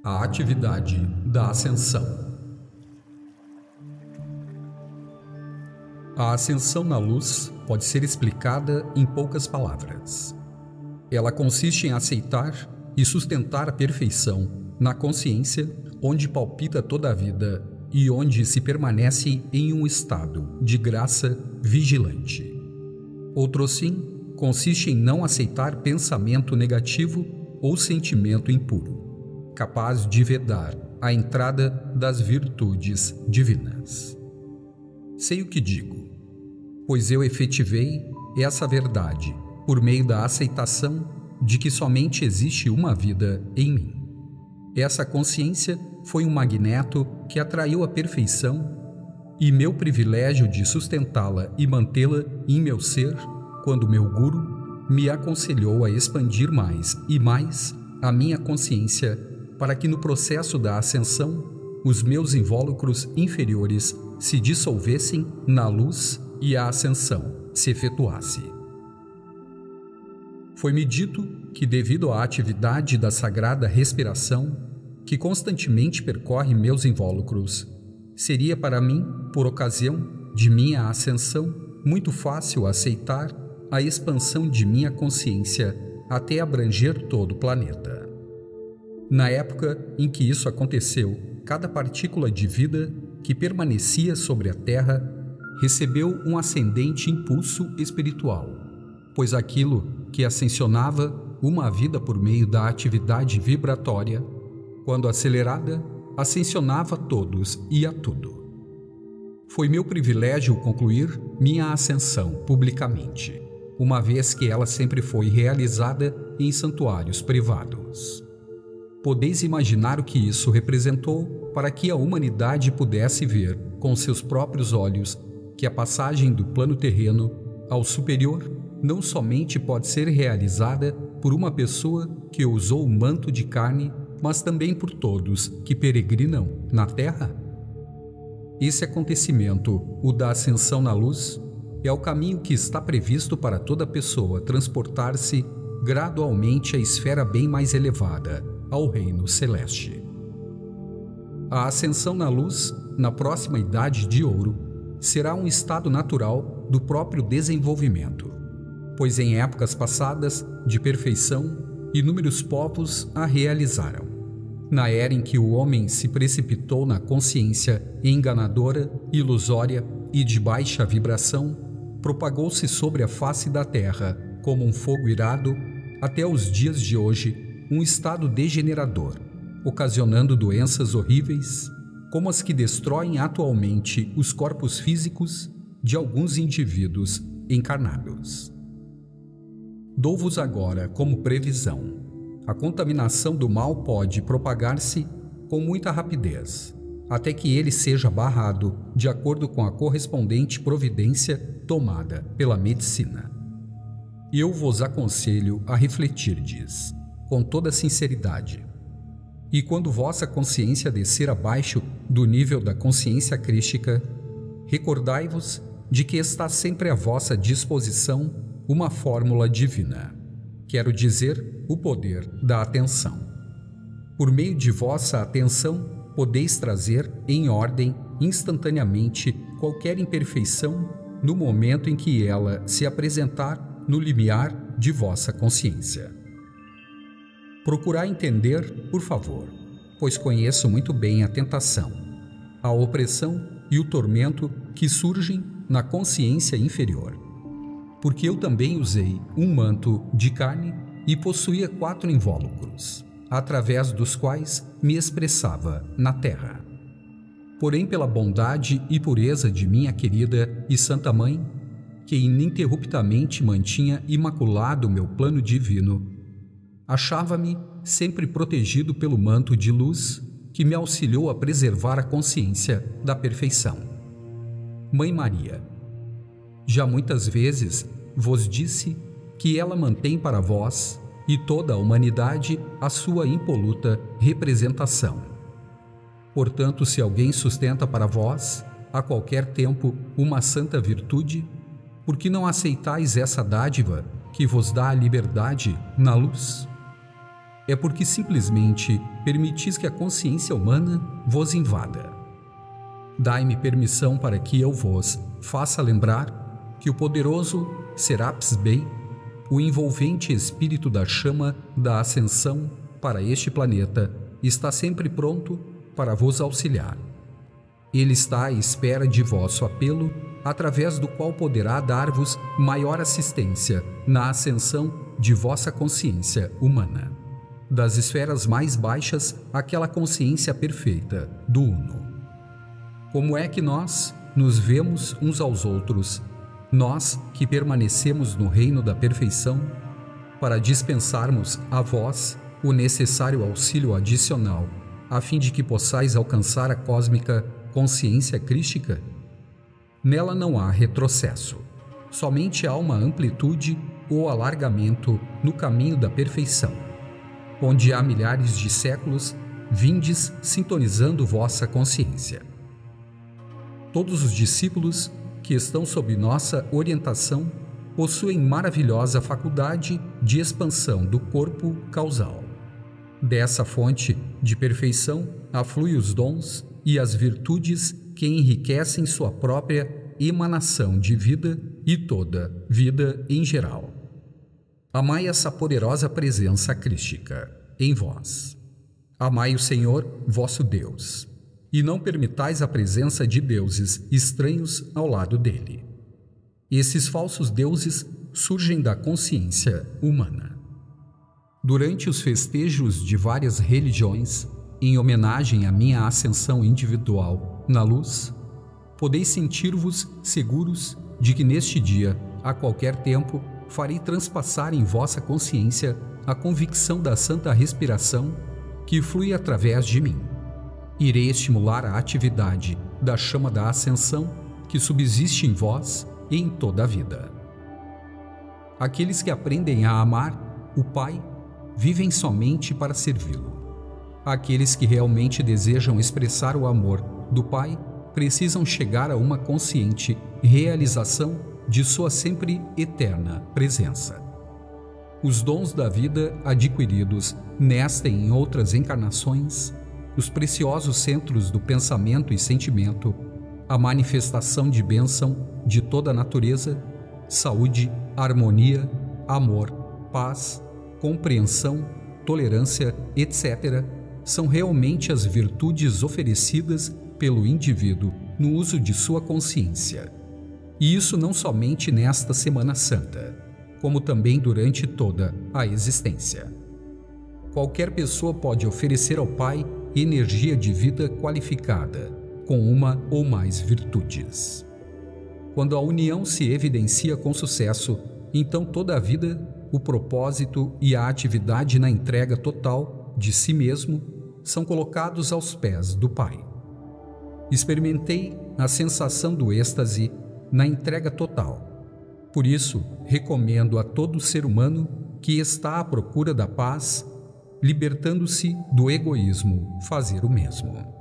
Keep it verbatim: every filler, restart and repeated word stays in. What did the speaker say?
A atividade da ascensão. A ascensão na luz pode ser explicada em poucas palavras. Ela consiste em aceitar e sustentar a perfeição na consciência onde palpita toda a vida e onde se permanece em um estado de graça vigilante. Outro sim consiste em não aceitar pensamento negativo ou sentimento impuro, capaz de vedar a entrada das virtudes divinas. Sei o que digo, pois eu efetivei essa verdade por meio da aceitação de que somente existe uma vida em mim. Essa consciência foi um magneto que atraiu a perfeição e meu privilégio de sustentá-la e mantê-la em meu ser quando meu guru me aconselhou a expandir mais e mais a minha consciência para que no processo da ascensão os meus invólucros inferiores se dissolvessem na luz e a ascensão se efetuasse. Foi-me dito que, devido à atividade da sagrada respiração, que constantemente percorre meus invólucros, seria para mim, por ocasião de minha ascensão, muito fácil aceitar a expansão de minha consciência até abranger todo o planeta. Na época em que isso aconteceu, cada partícula de vida que permanecia sobre a Terra recebeu um ascendente impulso espiritual, pois aquilo que ascensionava uma vida por meio da atividade vibratória, quando acelerada, ascensionava a todos e a tudo. Foi meu privilégio concluir minha ascensão publicamente, uma vez que ela sempre foi realizada em santuários privados. Podeis imaginar o que isso representou para que a humanidade pudesse ver com seus próprios olhos que a passagem do plano terreno ao superior não somente pode ser realizada por uma pessoa que usou o manto de carne, mas também por todos que peregrinam na Terra? Esse acontecimento, o da ascensão na luz, é o caminho que está previsto para toda pessoa transportar-se gradualmente à esfera bem mais elevada, ao reino celeste. A ascensão na luz, na próxima idade de ouro, será um estado natural do próprio desenvolvimento, pois em épocas passadas de perfeição, inúmeros povos a realizaram. Na era em que o homem se precipitou na consciência enganadora, ilusória e de baixa vibração, propagou-se sobre a face da terra como um fogo irado, até os dias de hoje, um estado degenerador, ocasionando doenças horríveis, como as que destroem atualmente os corpos físicos de alguns indivíduos encarnados. Dou-vos agora como previsão: a contaminação do mal pode propagar-se com muita rapidez, até que ele seja barrado de acordo com a correspondente providência tomada pela medicina. Eu vos aconselho a refletirdes, com toda sinceridade, e quando vossa consciência descer abaixo do nível da consciência crística, recordai-vos de que está sempre à vossa disposição uma fórmula divina, quero dizer, o poder da atenção. Por meio de vossa atenção, podeis trazer em ordem instantaneamente qualquer imperfeição no momento em que ela se apresentar no limiar de vossa consciência. Procurai entender, por favor, pois conheço muito bem a tentação, a opressão e o tormento que surgem na consciência inferior. Porque eu também usei um manto de carne e possuía quatro invólucros, através dos quais me expressava na terra. Porém, pela bondade e pureza de minha querida e santa mãe, que ininterruptamente mantinha imaculado o meu plano divino, achava-me sempre protegido pelo manto de luz que me auxiliou a preservar a consciência da perfeição. Mãe Maria, já muitas vezes vos disse que ela mantém para vós e toda a humanidade a sua impoluta representação. Portanto, se alguém sustenta para vós, a qualquer tempo, uma santa virtude, por que não aceitais essa dádiva que vos dá a liberdade na luz? é porque simplesmente permitis que a consciência humana vos invada. Dai-me permissão para que eu vos faça lembrar que o poderoso Serapis Bey, o envolvente espírito da chama da ascensão para este planeta, está sempre pronto para vos auxiliar. Ele está à espera de vosso apelo, através do qual poderá dar-vos maior assistência na ascensão de vossa consciência humana, das esferas mais baixas àquela consciência perfeita do Uno. Como é que nós nos vemos uns aos outros, nós que permanecemos no reino da perfeição, para dispensarmos a vós o necessário auxílio adicional, a fim de que possais alcançar a cósmica consciência crística? Nela não há retrocesso, somente há uma amplitude ou alargamento no caminho da perfeição, onde há milhares de séculos vindes sintonizando vossa consciência. Todos os discípulos que estão sob nossa orientação possuem maravilhosa faculdade de expansão do corpo causal. Dessa fonte de perfeição afluem os dons e as virtudes que enriquecem sua própria emanação de vida e toda vida em geral. Amai essa poderosa presença crística em vós. Amai o Senhor, vosso Deus, e não permitais a presença de deuses estranhos ao lado dele. Esses falsos deuses surgem da consciência humana. Durante os festejos de várias religiões, em homenagem à minha ascensão individual na luz, podeis sentir-vos seguros de que neste dia, a qualquer tempo, farei transpassar em vossa consciência a convicção da santa respiração que flui através de mim. Irei estimular a atividade da chama da ascensão que subsiste em vós e em toda a vida. Aqueles que aprendem a amar o Pai vivem somente para servi-lo. Aqueles que realmente desejam expressar o amor do Pai precisam chegar a uma consciente realização de sua sempre eterna presença. Os dons da vida adquiridos nesta e em outras encarnações, os preciosos centros do pensamento e sentimento, a manifestação de bênção de toda a natureza, saúde, harmonia, amor, paz, compreensão, tolerância, etcétera, são realmente as virtudes oferecidas pelo indivíduo no uso de sua consciência. E isso não somente nesta Semana Santa, como também durante toda a existência. Qualquer pessoa pode oferecer ao Pai energia de vida qualificada, com uma ou mais virtudes. Quando a união se evidencia com sucesso, então toda a vida, o propósito e a atividade na entrega total de si mesmo são colocados aos pés do Pai. Experimentei a sensação do êxtase na entrega total. Por isso, recomendo a todo ser humano que está à procura da paz, libertando-se do egoísmo, fazer o mesmo.